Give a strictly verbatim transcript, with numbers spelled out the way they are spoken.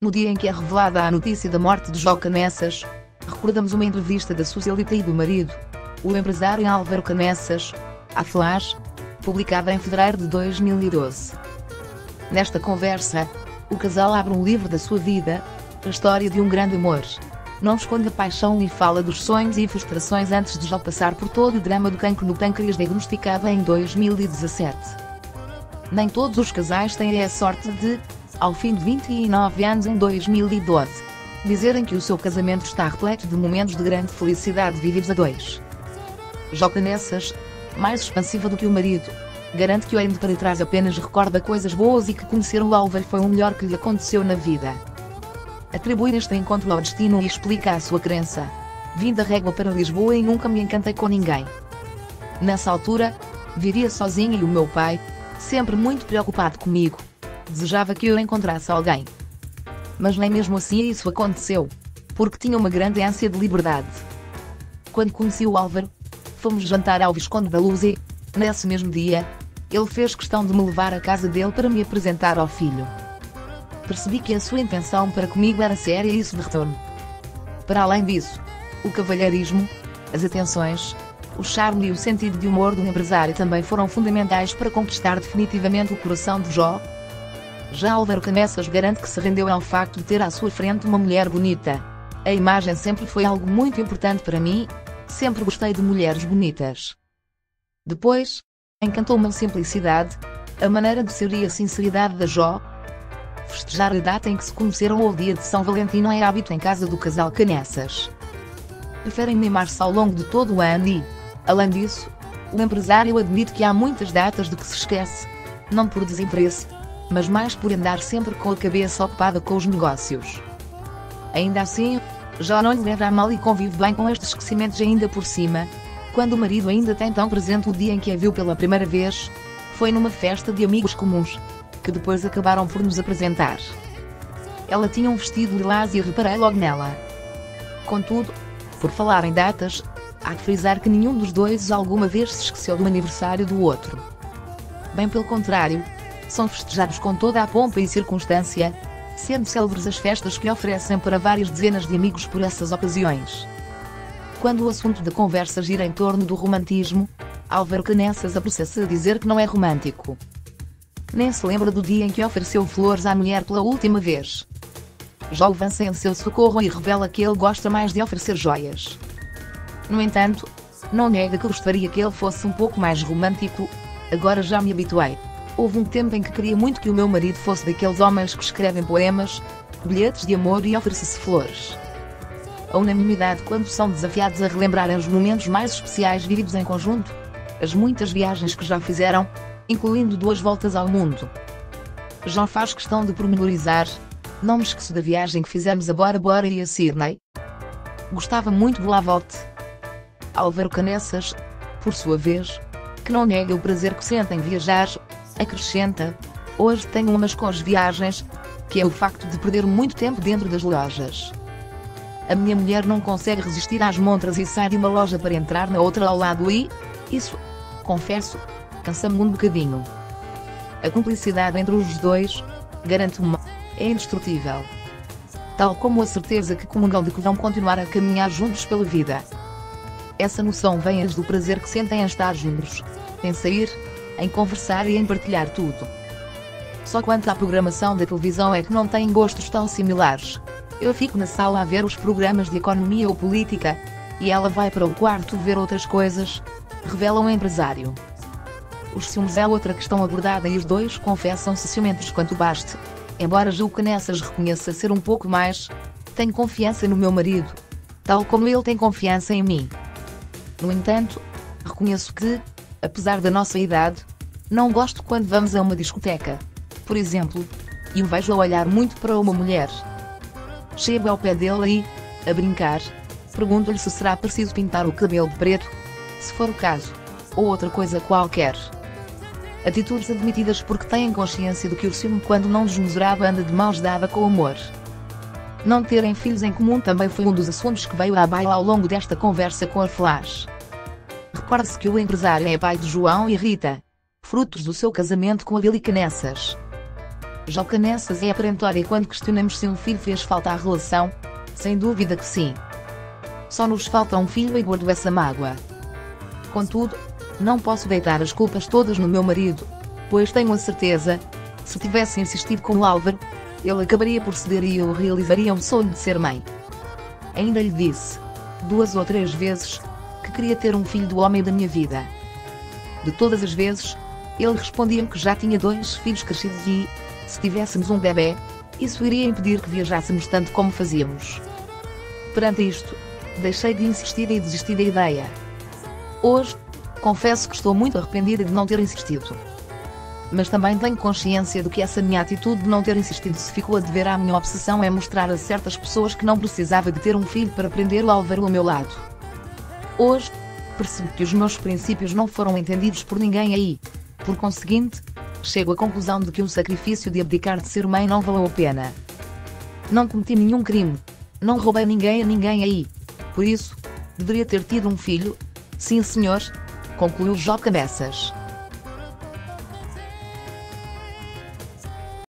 No dia em que é revelada a notícia da morte de João Canessas, recordamos uma entrevista da Socialite e do marido, o empresário Álvaro Canessas, à Flash, publicada em fevereiro de dois mil e doze. Nesta conversa, o casal abre um livro da sua vida, a história de um grande amor. Não esconde a paixão e fala dos sonhos e frustrações antes de já passar por todo o drama do cancro no pâncreas diagnosticado em dois mil e dezassete. Nem todos os casais têm a sorte de, ao fim de vinte e nove anos em dois mil e doze, dizerem que o seu casamento está repleto de momentos de grande felicidade vividos a dois. João Canessas, mais expansiva do que o marido, garante que olhando para trás apenas recorda coisas boas e que conhecer o Álvaro foi o melhor que lhe aconteceu na vida. Atribui este encontro ao destino e explica a sua crença: vim da Régua para Lisboa e nunca me encantei com ninguém. Nessa altura, vivia sozinha e o meu pai, sempre muito preocupado comigo, desejava que eu encontrasse alguém. Mas nem mesmo assim isso aconteceu, porque tinha uma grande ânsia de liberdade. Quando conheci o Álvaro, fomos jantar ao Visconde da Luz e, nesse mesmo dia, ele fez questão de me levar à casa dele para me apresentar ao filho. Percebi que a sua intenção para comigo era séria e isso de retorno. Para além disso, o cavalheirismo, as atenções, o charme e o sentido de humor do empresário também foram fundamentais para conquistar definitivamente o coração de Jó. Já Álvaro Canessas garante que se rendeu ao facto de ter à sua frente uma mulher bonita. A imagem sempre foi algo muito importante para mim, sempre gostei de mulheres bonitas. Depois, encantou-me a simplicidade, a maneira de ser e a sinceridade da Jó. Festejar a data em que se conheceram ou o dia de São Valentim não é hábito em casa do casal Canessas. Preferem mimar-se ao longo de todo o ano e, além disso, o empresário admite que há muitas datas de que se esquece, não por desinteresse, mas mais por andar sempre com a cabeça ocupada com os negócios. Ainda assim, já não lhe leva a mal e convive bem com estes esquecimentos ainda por cima, quando o marido ainda tem tão presente o dia em que a viu pela primeira vez, foi numa festa de amigos comuns, que depois acabaram por nos apresentar. Ela tinha um vestido lilás e reparei logo nela. Contudo, por falar em datas, há de frisar que nenhum dos dois alguma vez se esqueceu do aniversário do outro. Bem pelo contrário, são festejados com toda a pompa e circunstância, sendo célebres as festas que oferecem para várias dezenas de amigos por essas ocasiões. Quando o assunto da conversa gira em torno do romantismo, Álvaro Canessas apressa-se a dizer que não é romântico. Nem se lembra do dia em que ofereceu flores à mulher pela última vez. Jó avança em seu socorro e revela que ele gosta mais de oferecer joias. No entanto, não nega que gostaria que ele fosse um pouco mais romântico. Agora já me habituei. Houve um tempo em que queria muito que o meu marido fosse daqueles homens que escrevem poemas, bilhetes de amor e oferecem-se flores. A unanimidade quando são desafiados a relembrarem os momentos mais especiais vividos em conjunto, as muitas viagens que já fizeram, incluindo duas voltas ao mundo. João faz questão de pormenorizar: não me esqueço da viagem que fizemos a Bora Bora e a Sydney. Gostava muito de lá volte. Álvaro Canessas, por sua vez, que não nega o prazer que sente em viajar, acrescenta: hoje tenho umas com as viagens, que é o facto de perder muito tempo dentro das lojas. A minha mulher não consegue resistir às montras e sai de uma loja para entrar na outra ao lado e, isso, confesso, cansa-me um bocadinho. A cumplicidade entre os dois, garanto-me, é indestrutível. Tal como a certeza que comungam de que vão continuar a caminhar juntos pela vida. Essa noção vem-lhes do prazer que sentem em estar juntos, em sair, em conversar e em partilhar tudo. Só quanto à programação da televisão é que não têm gostos tão similares. Eu fico na sala a ver os programas de economia ou política, e ela vai para o quarto ver outras coisas, revela um empresário. Os ciúmes é outra questão abordada e os dois confessam-se ciumentos quanto baste. Embora João Canessas reconheça ser um pouco mais, tenho confiança no meu marido, tal como ele tem confiança em mim. No entanto, reconheço que, apesar da nossa idade, não gosto quando vamos a uma discoteca, por exemplo, e o vejo a olhar muito para uma mulher. Chego ao pé dele e, a brincar, pergunto-lhe se será preciso pintar o cabelo de preto, se for o caso, ou outra coisa qualquer. Atitudes admitidas porque têm consciência de que o ciúme quando não desmesurado anda de mãos dadas com o amor. Não terem filhos em comum também foi um dos assuntos que veio à baila ao longo desta conversa com a Flash. Recorde-se que o empresário é pai de João e Rita, frutos do seu casamento com a Billy Canessas. Joca Nessas é perentória quando questionamos se um filho fez falta à relação. Sem dúvida que sim. Só nos falta um filho e guardo essa mágoa. Contudo, não posso deitar as culpas todas no meu marido, pois tenho a certeza, se tivesse insistido com o Álvaro, ele acabaria por ceder e eu realizaria um sonho de ser mãe. Ainda lhe disse, duas ou três vezes, que queria ter um filho do homem da minha vida. De todas as vezes, ele respondia-me que já tinha dois filhos crescidos e, se tivéssemos um bebê, isso iria impedir que viajássemos tanto como fazíamos. Perante isto, deixei de insistir e desisti da ideia. Hoje, confesso que estou muito arrependida de não ter insistido. Mas também tenho consciência de que essa minha atitude de não ter insistido se ficou a dever à minha obsessão em mostrar a certas pessoas que não precisava de ter um filho para prender o Álvaro ao meu lado. Hoje, percebo que os meus princípios não foram entendidos por ninguém aí. Por conseguinte, chego à conclusão de que o sacrifício de abdicar de ser mãe não valeu a pena. Não cometi nenhum crime. Não roubei ninguém a ninguém aí. Por isso, deveria ter tido um filho. Sim, senhor, concluiu Joca Nessas.